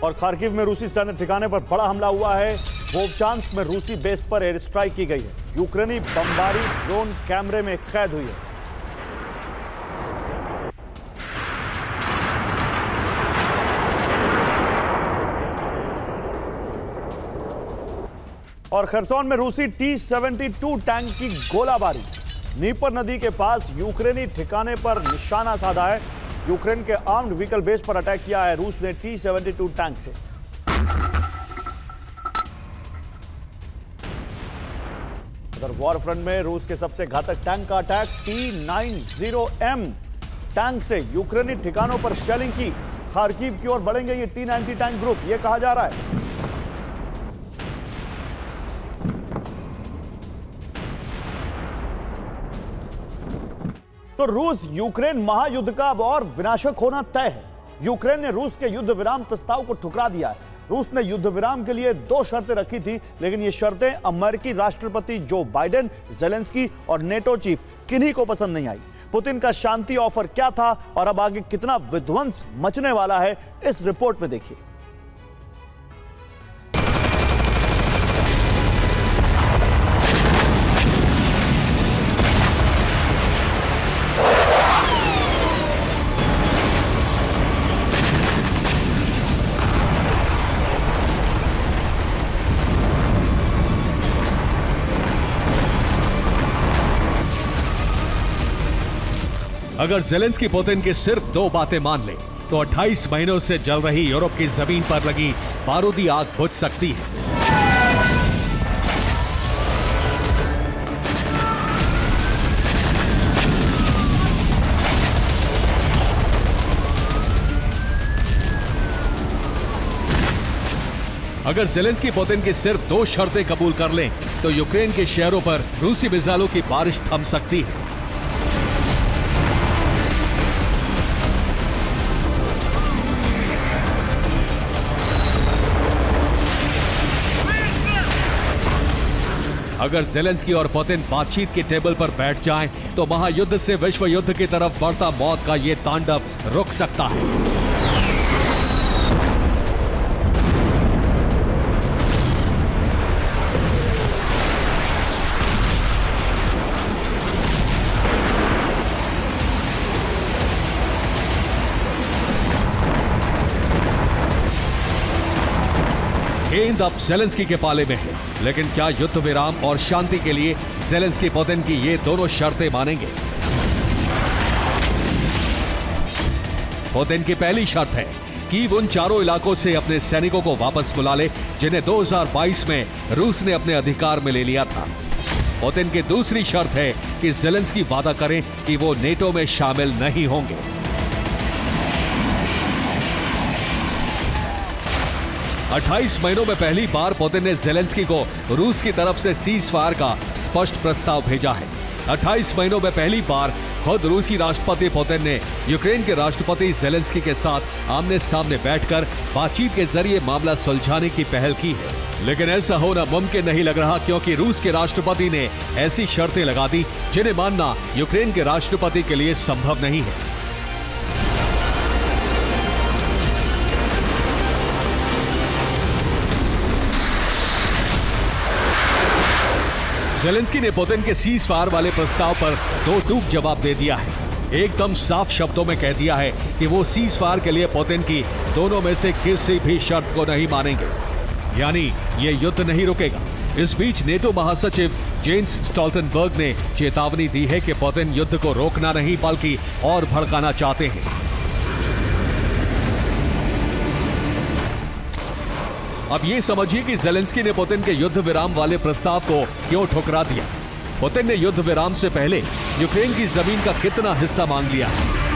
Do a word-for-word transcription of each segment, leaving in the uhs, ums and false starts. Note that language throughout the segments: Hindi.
और खार्किव में रूसी सैन्य ठिकाने पर बड़ा हमला हुआ है। वोवचांस्क में रूसी बेस पर एयर स्ट्राइक की गई है। यूक्रेनी बमबारी ड्रोन कैमरे में कैद हुई है। और खरसोन में रूसी टी सेवेंटी टू टैंक की गोलाबारी। नीपर नदी के पास यूक्रेनी ठिकाने पर निशाना साधा है। यूक्रेन के आर्म्ड व्हीकल बेस पर अटैक किया है रूस ने टी सेवेंटी टू टैंक से। उधर वॉर फ्रंट में रूस के सबसे घातक टैंक का attack T ninety M tank से यूक्रेनी ठिकानों पर शेलिंग की। खार्किव की ओर बढ़ेंगे ये टी नाइंटी टैंक ग्रुप, यह कहा जा रहा है। तो रूस यूक्रेन महायुद्ध का अब और विनाशक होना तय है। यूक्रेन ने रूस के युद्ध विराम प्रस्ताव को ठुकरा दिया है। रूस ने युद्ध विराम के लिए दो शर्तें रखी थी, लेकिन ये शर्तें अमेरिकी राष्ट्रपति जो बाइडेन, जेलेंस्की और नेटो चीफ किन्हीं को पसंद नहीं आई। पुतिन का शांति ऑफर क्या था और अब आगे कितना विध्वंस मचने वाला है, इस रिपोर्ट में देखिए। अगर जेलेंस्की पुतिन की सिर्फ दो बातें मान ले तो अट्ठाईस महीनों से जल रही यूरोप की जमीन पर लगी बारूदी आग बुझ सकती है। अगर जेलेंस्की पुतिन की सिर्फ दो शर्तें कबूल कर लें तो यूक्रेन के शहरों पर रूसी मिसाइलों की बारिश थम सकती है। अगर जेलेंस्की और पुतिन बातचीत के टेबल पर बैठ जाएं, तो महायुद्ध से विश्व युद्ध की तरफ बढ़ता मौत का यह तांडव रुक सकता है। गेंद अब जेलेंस्की के पाले में है, लेकिन क्या युद्ध विराम और शांति के लिए जेलेंस्की पुतिन की ये दोनों शर्तें मानेंगे? पुतिन की पहली शर्त है कि वो उन चारों इलाकों से अपने सैनिकों को वापस बुला ले जिन्हें दो हज़ार बाईस में रूस ने अपने अधिकार में ले लिया था। पुतिन की दूसरी शर्त है कि जेलेंस्की वादा करें कि वो नेटो में शामिल नहीं होंगे। अट्ठाईस महीनों में पहली बार पुतिन ने जेलेंस्की को रूस की तरफ से सीज फायर का स्पष्ट प्रस्ताव भेजा है। अट्ठाईस महीनों में पहली बार खुद रूसी राष्ट्रपति पुतिन ने यूक्रेन के राष्ट्रपति जेलेंस्की के साथ आमने सामने बैठकर बातचीत के जरिए मामला सुलझाने की पहल की है। लेकिन ऐसा होना मुमकिन नहीं लग रहा, क्योंकि रूस के राष्ट्रपति ने ऐसी शर्तें लगा दी जिन्हें मानना यूक्रेन के राष्ट्रपति के लिए संभव नहीं है। जेलेंस्की ने पुतिन के सीज फायर वाले प्रस्ताव पर दो टूक जवाब दे दिया है। एकदम साफ शब्दों में कह दिया है कि वो सीज फायर के लिए पुतिन की दोनों में से किसी भी शर्त को नहीं मानेंगे, यानी ये युद्ध नहीं रुकेगा। इस बीच नेटो महासचिव जेन्स स्टोल्टनबर्ग ने चेतावनी दी है कि पुतिन युद्ध को रोकना नहीं बल्कि और भड़काना चाहते हैं। अब ये समझिए कि जेलेंस्की ने पुतिन के युद्ध विराम वाले प्रस्ताव को क्यों ठुकरा दिया। पुतिन ने युद्ध विराम से पहले यूक्रेन की जमीन का कितना हिस्सा मांग लिया।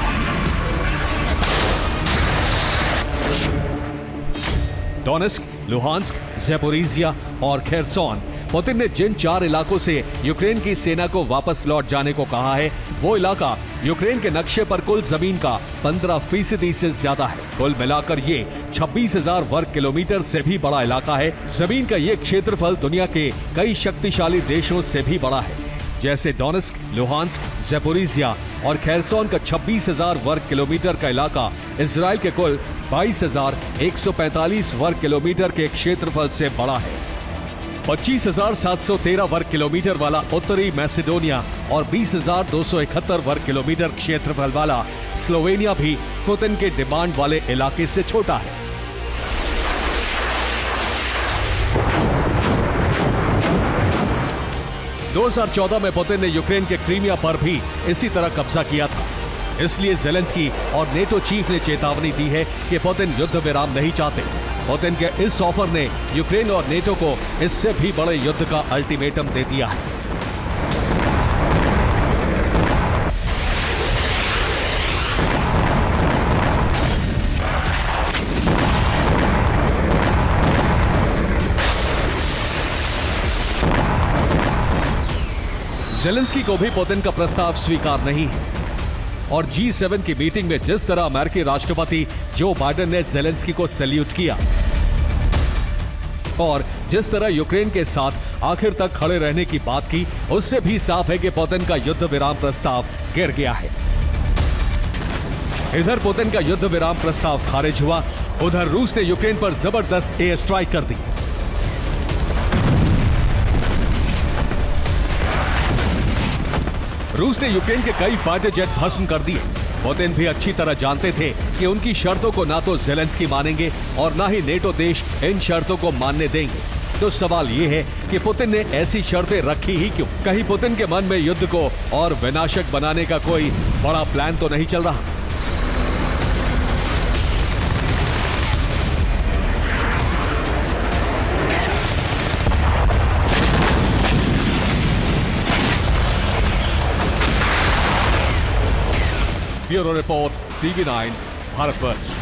डोनेस्क, लुहांस्क, ज़ैपोरिज़िया और खेरसोन, पुतिन ने जिन चार इलाकों से यूक्रेन की सेना को वापस लौट जाने को कहा है, वो इलाका यूक्रेन के नक्शे पर कुल जमीन का पंद्रह फीसदी से ज्यादा है। कुल मिलाकर ये छब्बीस हजार वर्ग किलोमीटर से भी बड़ा इलाका है। जमीन का ये क्षेत्रफल दुनिया के कई शक्तिशाली देशों से भी बड़ा है। जैसे डोनेस्क, लुहांस्क, ज़ेपोरिज़िया और खेरसोन का छब्बीस हज़ार वर्ग किलोमीटर का इलाका इजराइल के कुल बाईस हज़ार एक सौ पैंतालीस वर्ग किलोमीटर के क्षेत्रफल से बड़ा है। पच्चीस हज़ार सात सौ तेरह वर्ग किलोमीटर वाला उत्तरी मैसेडोनिया और बीस हज़ार दो सौ इकहत्तर वर्ग किलोमीटर क्षेत्रफल वाला स्लोवेनिया भी पुतिन के डिमांड वाले इलाके से छोटा है। दो हज़ार चौदह में पुतिन ने यूक्रेन के क्रीमिया पर भी इसी तरह कब्जा किया था। इसलिए ज़ेलेंस्की और नेटो चीफ ने चेतावनी दी है कि पुतिन युद्ध विराम नहीं चाहते। पुतिन के इस ऑफर ने यूक्रेन और नेटो को इससे भी बड़े युद्ध का अल्टीमेटम दे दिया है। ज़ेलेंस्की को भी पुतिन का प्रस्ताव स्वीकार नहीं है और जी सेवन की मीटिंग में जिस तरह अमेरिकी राष्ट्रपति जो बाइडेन ने ज़ेलेंस्की को सैल्यूट किया और जिस तरह यूक्रेन के साथ आखिर तक खड़े रहने की बात की, उससे भी साफ है कि पुतिन का युद्ध विराम प्रस्ताव गिर गया है। इधर पुतिन का युद्ध विराम प्रस्ताव खारिज हुआ, उधर रूस ने यूक्रेन पर जबरदस्त एयर स्ट्राइक कर दी। रूस ने यूक्रेन के कई फाइटर जेट भस्म कर दिए। पुतिन भी अच्छी तरह जानते थे कि उनकी शर्तों को ना तो ज़ेलेंस्की मानेंगे और ना ही नेटो देश इन शर्तों को मानने देंगे। तो सवाल ये है कि पुतिन ने ऐसी शर्तें रखी ही क्यों? कहीं पुतिन के मन में युद्ध को और विनाशक बनाने का कोई बड़ा प्लान तो नहीं चल रहा? Bureau report, TV nine, Bharatvarsh.